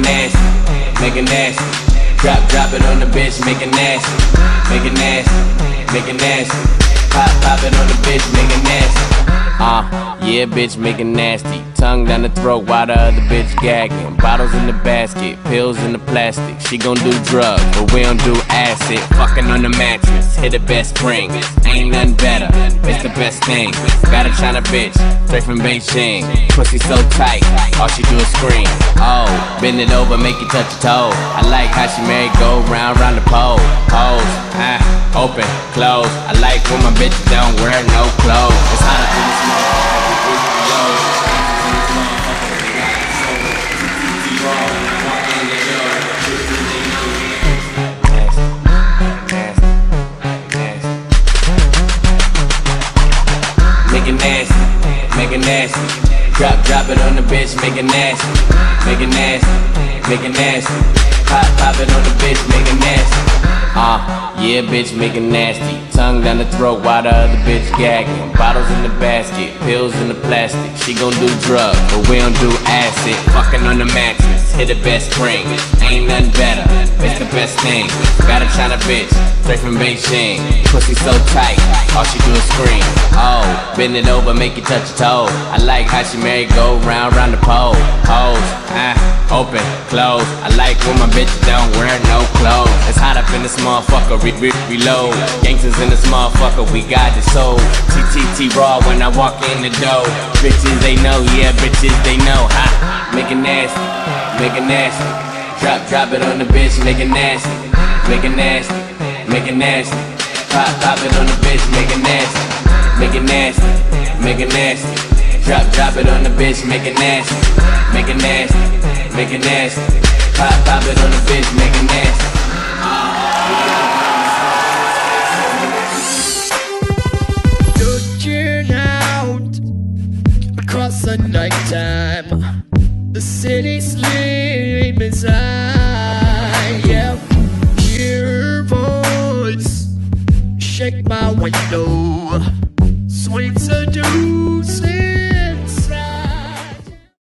nasty, make it nasty. Drop it on the bitch, make it nasty, make it nasty, make it nasty. Pop it on the bitch, make it nasty. Yeah, bitch, make it nasty. Tongue down the throat while the other bitch gagging. Bottles in the basket, pills in the plastic. She gon' do drugs, but we don't do acid. Fucking on the mattress, hit the best spring. Ain't nothing better, it's the best thing. Got a China bitch, straight from Beijing. Pussy so tight, all she do is scream. Oh, bend it over, make you touch your toe. I like how she married, go round the pole. Pose, open, close. I like when my bitch don't wear no clothes. It's hot up in this make it nasty, make it nasty. Drop it on the bitch, make it nasty, make it nasty, make it nasty. Pop it on the bitch, make it nasty. Yeah, bitch, make it nasty. Tongue down the throat while the other bitch gagging. Bottles in the basket, pills in the plastic. She gon' do drugs, but we don't do acid. Fucking on the mattress, hit the best spring. Ain't nothing better, it's the best thing. Got a China bitch, straight from Beijing. Pussy so tight, all she do is scream. Oh, bend it over, make you touch your toe. I like how she married, go round the pole. Pose, open, close. I like when my bitch don't wear no clothes. It's hot up in this motherfucker, reload. Gangsters in this motherfucker, we got it sold. TTT raw when I walk in the door. Bitches they know, yeah, bitches they know. Ha, make it nasty, make it nasty. Drop it on the bitch, make it nasty, make it nasty, make it nasty. Pop it on the bitch, make it nasty, make it nasty, make it nasty. Drop it on the bitch, make it nasty, make it nasty, make it nasty. Pop it on the bitch, make it nasty. Looking out across the nighttime, the city sleep inside. Yeah, hear her voice, shake my window, sweet seduce.